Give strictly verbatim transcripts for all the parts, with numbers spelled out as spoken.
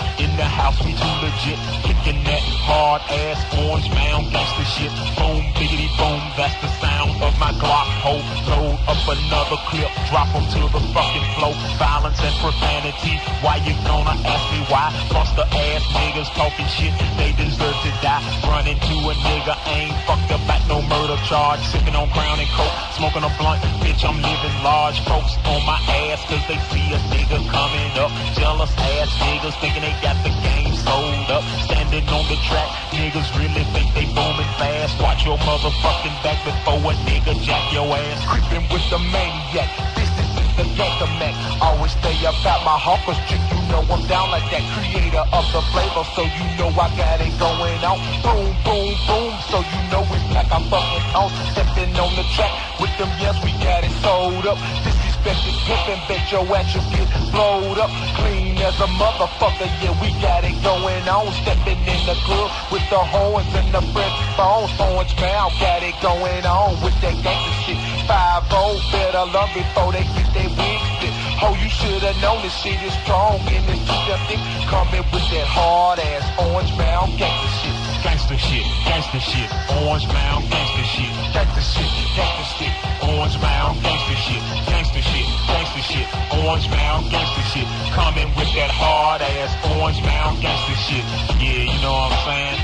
In the house we too legit, kicking that hard ass Orange Mound gangsta shit. Boom, biggity boom, that's the sound of my Glock hoe. Load up another clip, drop them to the fucking floor. Violence and profanity, why you gonna ask me why? Buster ass niggas talking shit, they deserve to die. Run into a nigga, ain't fucked up at no murder charge. Sipping on Crown and Coke, smoking a blunt, bitch I'm living large. Folks on my ass cause they see a nigga coming up. Jealous ass niggas thinking they got the game sold up. Standing on the track, niggas really think they booming fast. Watch your motherfucking back before a nigga jack your ass. Creeping with the maniac, this is the Gangamac. Always stay about my hawkers chick, you know I'm down like that. Creator of the flavor, so you know I got it going on. Boom, boom, boom, so you know we pack our fucking on. Stepping on the track with them, yes we got it sold up. Disrespected pimpin', bet your ass you get blowed up. Clean as a motherfucker, yeah we got it going on. Stepping in the club with the horns and the fresh bones. Orange Mound got it going on with that gangsta shit. five oh, better love before they get their wigs split. Oh, you should've known this shit is strong and it's too damn thick. Coming with that hard ass Orange Mound gangsta shit. Gangsta shit, gangsta shit, Orange Mound gangsta shit. Gangsta shit, gangsta shit, Orange Mound gangsta shit. Gangsta shit, gangsta shit, Orange Mound gangsta shit. Coming with that hard ass Orange Mound gangsta shit. Yeah, you know what I'm saying?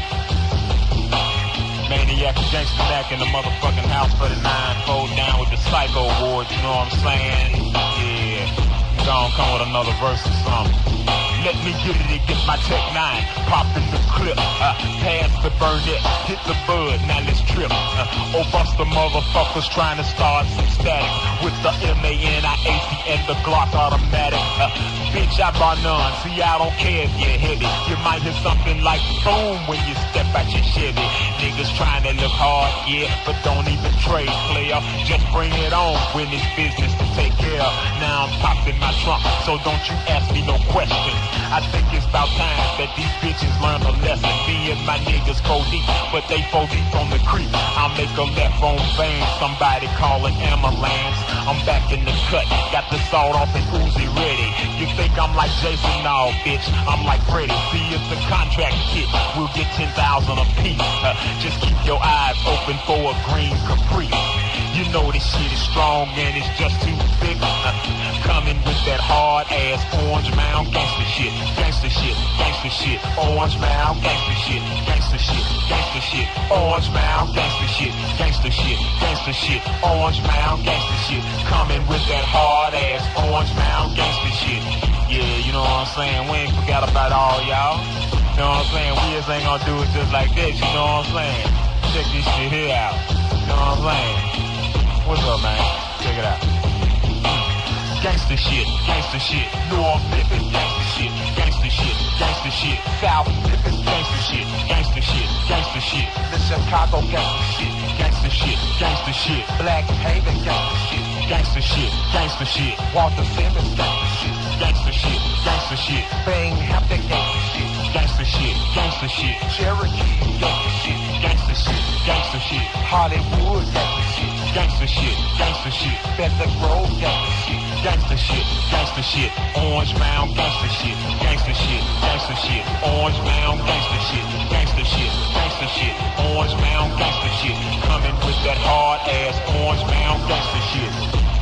Maniac and Gangsta Mac in the motherfucking house for the nine, fold down with the Psycho Awards, you know what I'm saying? Yeah, you gonna come with another verse or something. Let me get it and get my Tech nine, pop in the clip, uh, pass the Burnett, hit the bud, now let's trip. Uh, oh, bust the motherfuckers trying to start some static with the M A N I A C and the Glock automatic. Uh, bitch, I bar none, see I don't care if you're heavy. You might hear something like boom when you step out your Chevy. Niggas trying to look hard, yeah, but don't even trade, player. Just bring it on when it's business to take care of. Now I'm popping my trunk, so don't you ask me no questions. I think it's about time that these bitches learn a lesson. Me and my niggas four deep, but they four deep on the creep. I'll make a left on vein, somebody call an ambulance. I'm back in the cut, got the sawed off and Uzi ready. You think I'm like Jason? No, bitch, I'm like Freddy. See, it's a contract kit, we'll get ten thousand a piece. Uh, just keep your eyes open for a green Caprice. You know this shit is strong and it's just too thick. Uh, coming with that hard ass Orange Mound gangsta shit. Gangsta shit, gangsta shit, Orange Mound gangsta shit. Gangsta shit, gangsta shit, Orange Mound gangsta shit. Gangsta shit, gangsta shit, Orange Mound gangsta shit. Coming with that hard ass Orange Mound gangsta shit. Yeah, you know what I'm saying? We ain't forgot about all y'all. You know what I'm saying? We just ain't gonna do it just like this, you know what I'm saying? Check this shit here out. You know what I'm saying? What's up, man? Check it out. Gangsta shit, gangsta shit, North Memphis gangsta shit, gangsta shit, gangsta shit, South Memphis gangsta shit, gangsta shit, gangsta shit, the Chicago gangsta shit, gangsta shit, gangsta shit, Black Haven gangsta shit, gangsta shit, gangsta shit, Walter Simmons gangsta shit, gangsta shit, gangsta shit, Binghamton gangsta shit, gangsta shit, gangsta shit, Cherokee gangsta shit, gangsta shit, gangsta shit, Hollywood gangsta shit, gangsta shit, gangsta shit, Bedford Grove gangsta shit. Gangsta shit, gangsta shit, Orange Mound gangsta shit, gangsta shit, gangsta shit, Orange Mound gangsta shit, gangsta shit, gangsta shit, Orange Mound gangsta shit, coming with that hard ass Orange Mound gangsta shit.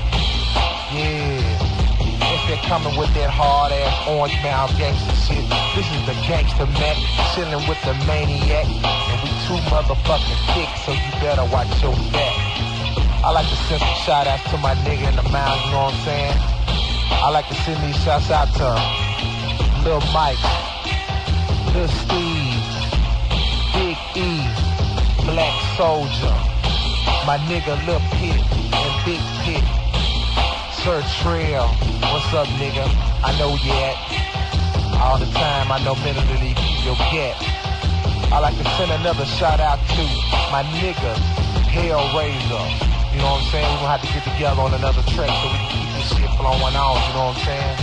Yeah, if they're coming with that hard ass Orange Mound gangsta shit, this is the Gangsta Mac, chilling with the Maniac, and we too motherfucking thick, so you better watch your back. I like to send some shout outs to my nigga in the mound, you know what I'm saying? I like to send these shouts out to Lil Mike, Lil Steve, Big E, Black Soldier, my nigga Lil Pit and Big Pit, Sir Trail, what's up nigga? I know you at all the time, I know mentally you'll get. I like to send another shout out to my nigga Hellraiser. You know what I'm saying? We're gonna have to get together on another track so we can keep this shit flowing on, you know what I'm saying?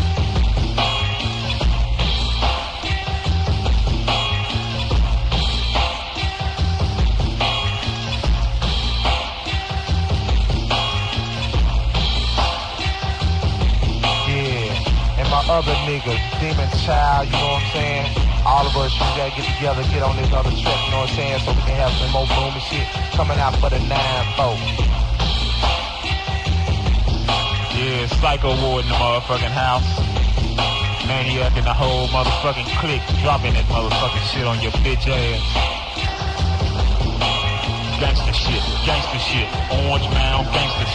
Yeah, and my other niggas, Demon Child, you know what I'm saying? All of us, you gotta get together, get on this other track, you know what I'm saying? So we can have some more boom and shit coming out for the nine four. Yeah, Psycho Ward in the motherfucking house. Maniac and the whole motherfucking clique dropping that motherfucking shit on your bitch ass. Gangsta shit, gangsta shit, Orange Mound gangsta